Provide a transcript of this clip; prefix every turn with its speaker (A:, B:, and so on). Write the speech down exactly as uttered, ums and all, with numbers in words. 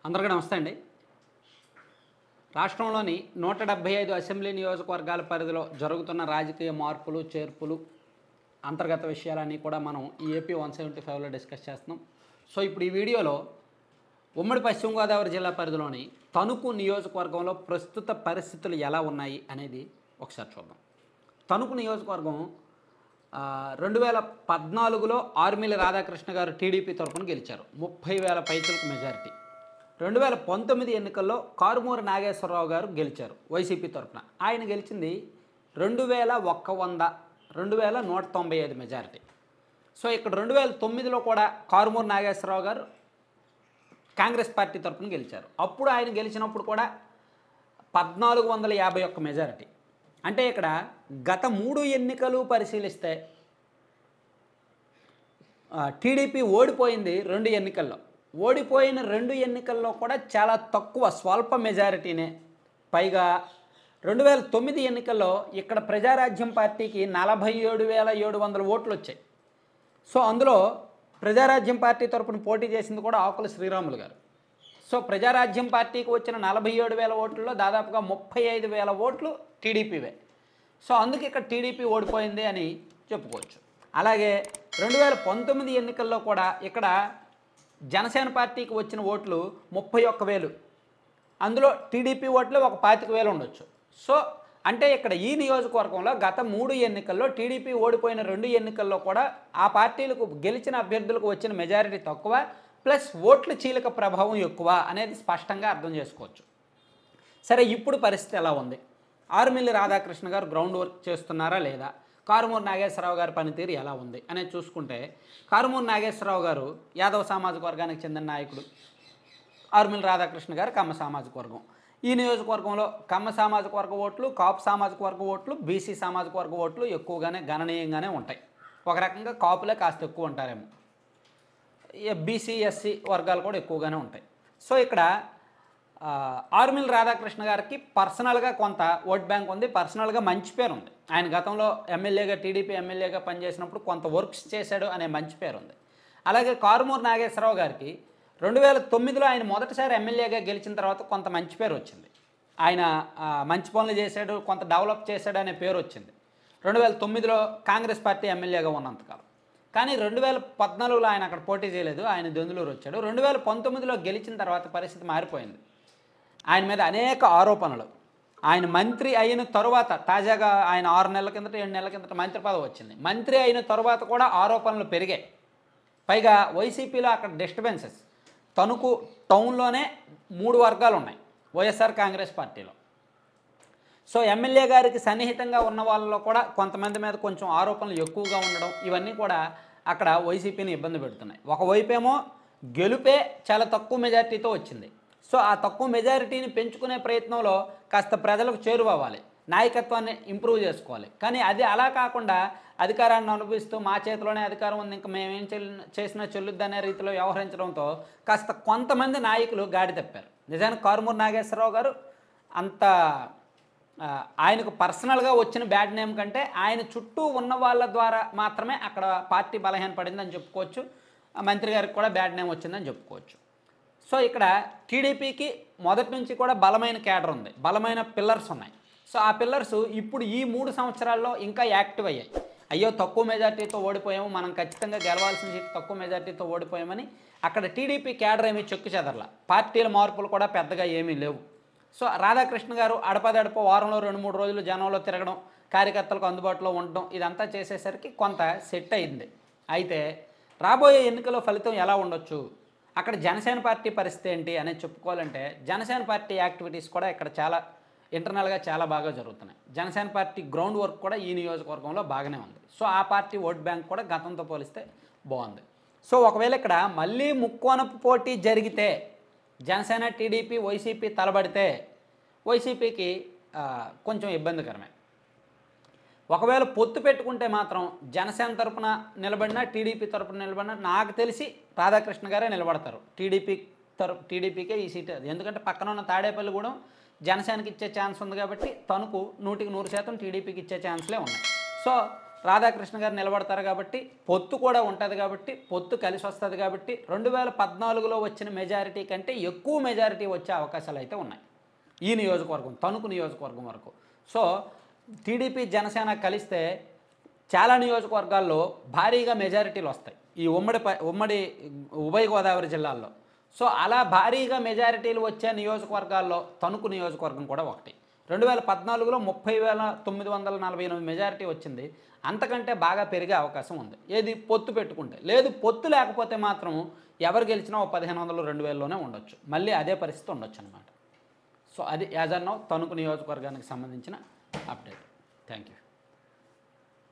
A: అందరికీ నమస్తే అండి. రాష్ట్రంలోని నూట డెబ్బై ఐదు అసెంబ్లీ నియోజకవర్గాల పరిధిలో జరుగుతున్న రాజకీయ మార్పులు చేర్పులు అంతర్గత విషయాలన్నీ కూడా మనం ఈ ఏపీ వన్ సెవెంటీ ఫైవ్లో డిస్కస్ చేస్తున్నాం. సో ఇప్పుడు ఈ వీడియోలో ఉమ్మడి పశ్చిమ గోదావరి జిల్లా పరిధిలోని తణుకు నియోజకవర్గంలో ప్రస్తుత పరిస్థితులు ఎలా ఉన్నాయి అనేది ఒకసారి చూద్దాం. తణుకు నియోజకవర్గం రెండు వేల పద్నాలుగులో ఆర్మిల రాధాకృష్ణ గారు టీడీపీ తరఫున గెలిచారు. ముప్పై వేల పైచులకు మెజారిటీ. రెండు వేల పంతొమ్మిది ఎన్నికల్లో కారుమూరి నాగేశ్వరరావు గారు గెలిచారు వైసీపీ తరఫున. ఆయన గెలిచింది రెండు వేల ఒక్క వంద రెండు వేల నూట తొంభై ఐదు మెజారిటీ. సో ఇక్కడ రెండు వేల తొమ్మిదిలో కూడా కారుమూరి నాగేశ్వరరావు గారు కాంగ్రెస్ పార్టీ తరఫున గెలిచారు. అప్పుడు ఆయన గెలిచినప్పుడు కూడా పద్నాలుగు వందల యాభై ఒక్క మెజారిటీ. అంటే ఇక్కడ గత మూడు ఎన్నికలు పరిశీలిస్తే టీడీపీ ఓడిపోయింది రెండు ఎన్నికల్లో. ఓడిపోయిన రెండు ఎన్నికల్లో కూడా చాలా తక్కువ స్వల్ప మెజారిటీనే. పైగా రెండు వేల తొమ్మిది ఎన్నికల్లో ఇక్కడ ప్రజారాజ్యం పార్టీకి నలభై ఏడు వేల ఏడు వందల ఓట్లు వచ్చాయి. సో అందులో ప్రజారాజ్యం పార్టీ తరపున పోటీ చేసింది కూడా ఆకుల శ్రీరాములు గారు. సో ప్రజారాజ్యం పార్టీకి వచ్చిన నలభై ఏడు వేల ఓట్లలో దాదాపుగా ముప్పై ఐదు వేల ఓట్లు టీడీపీవే. సో అందుకే ఇక్కడ టీడీపీ ఓడిపోయింది అని చెప్పుకోవచ్చు. అలాగే రెండు వేల పంతొమ్మిది ఎన్నికల్లో కూడా ఇక్కడ జనసేన పార్టీకి వచ్చిన ఓట్లు ముప్పై ఒక్క వేలు, అందులో టీడీపీ ఓట్లు ఒక పాతిక వేలు ఉండొచ్చు. సో అంటే ఇక్కడ ఈ నియోజకవర్గంలో గత మూడు ఎన్నికల్లో టీడీపీ ఓడిపోయిన రెండు ఎన్నికల్లో కూడా ఆ పార్టీలకు గెలిచిన అభ్యర్థులకు వచ్చిన మెజారిటీ తక్కువ, ప్లస్ ఓట్ల చీలిక ప్రభావం ఎక్కువ అనేది స్పష్టంగా అర్థం చేసుకోవచ్చు. సరే, ఇప్పుడు పరిస్థితి ఎలా ఉంది? ఆర్మిల్లి రాధాకృష్ణ గారు గ్రౌండ్ వర్క్ చేస్తున్నారా లేదా, కారుమూరి నాగేశ్వరరావు గారి పనితీరు ఎలా ఉంది అనేది చూసుకుంటే, కారుమూరి నాగేశ్వరరావు గారు యాదవ సామాజిక వర్గానికి చెందిన నాయకుడు, ఆర్మిల్లి రాధాకృష్ణ గారు కమ్మ సామాజిక వర్గం. ఈ నియోజకవర్గంలో కమ్మ సామాజిక వర్గ ఓట్లు, కాపు సామాజిక వర్గ ఓట్లు, బీసీ సామాజిక వర్గ ఓట్లు ఎక్కువగానే గణనీయంగానే ఉంటాయి. ఒక రకంగా కాపులే కాస్త ఎక్కువ ఉంటారేమో, బీసీ ఎస్సీ వర్గాలు కూడా ఎక్కువగానే ఉంటాయి. సో ఇక్కడ ఆర్మిల్లి రాధాకృష్ణ గారికి పర్సనల్గా కొంత ఓట్ బ్యాంక్ ఉంది, పర్సనల్గా మంచి పేరు ఉంది. ఆయన గతంలో ఎమ్మెల్యేగా టీడీపీ ఎమ్మెల్యేగా పనిచేసినప్పుడు కొంత వర్క్స్ చేశాడు అనే మంచి పేరు ఉంది. అలాగే కారుమూరి నాగేశ్వరరావు గారికి రెండు వేల తొమ్మిదిలో ఆయన మొదటిసారి ఎమ్మెల్యేగా గెలిచిన తర్వాత కొంత మంచి పేరు వచ్చింది. ఆయన మంచి పనులు చేశాడు, కొంత డెవలప్ చేశాడు అనే పేరు వచ్చింది రెండు వేల తొమ్మిదిలో కాంగ్రెస్ పార్టీ ఎమ్మెల్యేగా ఉన్నంతకాలం. కానీ రెండు వేల పద్నాలుగులో ఆయన అక్కడ పోటీ చేయలేదు, ఆయన దెందులూరు వచ్చాడు. రెండు వేల పంతొమ్మిదిలో గెలిచిన తర్వాత పరిస్థితి మారిపోయింది. ఆయన మీద అనేక ఆరోపణలు. ఆయన మంత్రి అయిన తరువాత, తాజాగా ఆయన ఆరు నెలల కిందట ఏడు నెలల కిందట మంత్రి పదవి వచ్చింది. మంత్రి అయిన తరువాత కూడా ఆరోపణలు పెరిగాయి. పైగా వైసీపీలో అక్కడ డిస్టర్బెన్సెస్. తణుకు టౌన్లోనే మూడు వర్గాలు ఉన్నాయి వైఎస్ఆర్ కాంగ్రెస్ పార్టీలో. సో ఎమ్మెల్యే గారికి సన్నిహితంగా ఉన్న వాళ్ళలో కూడా కొంతమంది మీద కొంచెం ఆరోపణలు ఎక్కువగా ఉండడం, ఇవన్నీ కూడా అక్కడ వైసీపీని ఇబ్బంది పెడుతున్నాయి. ఒకవైపేమో గెలుపే చాలా తక్కువ మెజారిటీతో వచ్చింది. సో ఆ తక్కువ మెజారిటీని పెంచుకునే ప్రయత్నంలో కాస్త ప్రజలకు చేరువవ్వాలి, నాయకత్వాన్ని ఇంప్రూవ్ చేసుకోవాలి. కానీ అది అలా కాకుండా అధికారాన్ని అనుభవిస్తూ మా చేతిలోనే అధికారం ఉంది, ఇంకా మేమేం చేసినా చెల్లుద్ది అనే రీతిలో వ్యవహరించడంతో కాస్త కొంతమంది నాయకులు గాడి తప్పారు. నిజానికి కారుమూరి నాగేశ్వరరావు గారు అంత ఆయనకు పర్సనల్గా వచ్చిన బ్యాడ్ నేమ్ కంటే ఆయన చుట్టూ ఉన్న వాళ్ళ ద్వారా మాత్రమే అక్కడ పార్టీ బలహీనపడిందని చెప్పుకోవచ్చు. మంత్రి గారికి కూడా బ్యాడ్ నేమ్ వచ్చిందని చెప్పుకోవచ్చు. సో ఇక్కడ టీడీపీకి మొదటి నుంచి కూడా బలమైన క్యాడర్ ఉంది, బలమైన పిల్లర్స్ ఉన్నాయి. సో ఆ పిల్లర్స్ ఇప్పుడు ఈ మూడు సంవత్సరాల్లో ఇంకా యాక్టివ్ అయ్యాయి. అయ్యో తక్కువ మెజార్టీతో ఓడిపోయాము, మనం ఖచ్చితంగా గెలవాల్సిన సీట్ తక్కువ మెజార్టీతో ఓడిపోయామని అక్కడ టీడీపీ క్యాడర్ ఏమీ చెక్కు చెదరలా. పార్టీల మార్పులు కూడా పెద్దగా ఏమీ లేవు. సో రాధాకృష్ణ గారు అడపదడప వారంలో రెండు మూడు రోజులు జనంలో తిరగడం, కార్యకర్తలకు అందుబాటులో ఉండడం, ఇదంతా చేసేసరికి కొంత సెట్ అయింది. అయితే రాబోయే ఎన్నికల ఫలితం ఎలా ఉండొచ్చు, అక్కడ జనసేన పార్టీ పరిస్థితి ఏంటి అనేది చెప్పుకోవాలంటే, జనసేన పార్టీ యాక్టివిటీస్ కూడా ఇక్కడ చాలా ఇంటర్నల్గా చాలా బాగా జరుగుతున్నాయి. జనసేన పార్టీ గ్రౌండ్ వర్క్ కూడా ఈ నియోజకవర్గంలో బాగానే ఉంది. సో ఆ పార్టీ ఓట్ బ్యాంక్ కూడా గతంతో పోలిస్తే బాగుంది. సో ఒకవేళ ఇక్కడ మళ్ళీ ముక్కోనపు పోటీ జరిగితే, జనసేన టీడీపీ వైసీపీ తలబడితే వైసీపీకి కొంచెం ఇబ్బందికరమే. ఒకవేళ పొత్తు పెట్టుకుంటే మాత్రం జనసేన తరపున నిలబడినా టీడీపీ తరపున నిలబడినా నాకు తెలిసి రాధాకృష్ణ గారే నిలబడతారు. టీడీపీ తరపు టీడీపీకే ఈ సీట్, ఎందుకంటే పక్కన ఉన్న తాడేపల్లి కూడా జనసేనకి ఇచ్చే ఛాన్స్ ఉంది కాబట్టి తణుకు నూటికి నూరు శాతం టీడీపీకి ఇచ్చే ఛాన్స్లే ఉన్నాయి. సో రాధాకృష్ణ గారు నిలబడతారు కాబట్టి పొత్తు కూడా ఉంటుంది కాబట్టి పొత్తు కలిసి వస్తుంది కాబట్టి రెండు వేల పద్నాలుగులో వచ్చిన మెజారిటీ కంటే ఎక్కువ మెజారిటీ వచ్చే అవకాశాలు అయితే ఉన్నాయి ఈ నియోజకవర్గం తణుకు నియోజకవర్గం వరకు. సో టీడీపీ జనసేన కలిస్తే చాలా నియోజకవర్గాల్లో భారీగా మెజారిటీలు వస్తాయి ఈ ఉమ్మడి ఉమ్మడి ఉభయ గోదావరి జిల్లాల్లో. సో అలా భారీగా మెజారిటీలు వచ్చే నియోజకవర్గాల్లో తణుకు నియోజకవర్గం కూడా ఒకటి. రెండు వేల పద్నాలుగులో ముప్పై వేల తొమ్మిది వందల నలభై ఎనిమిది మెజారిటీ వచ్చింది. అంతకంటే బాగా పెరిగే అవకాశం ఉంది ఏది పొత్తు పెట్టుకుంటే. లేదు పొత్తు లేకపోతే మాత్రం ఎవరు గెలిచినా ఓ పదిహేను వందలు రెండు వేలలోనే ఉండొచ్చు, మళ్ళీ అదే పరిస్థితి ఉండొచ్చు అనమాట. సో అది యాజ్ అన్ నౌ తణుకు నియోజకవర్గానికి సంబంధించిన అప్డేట్. Thank you.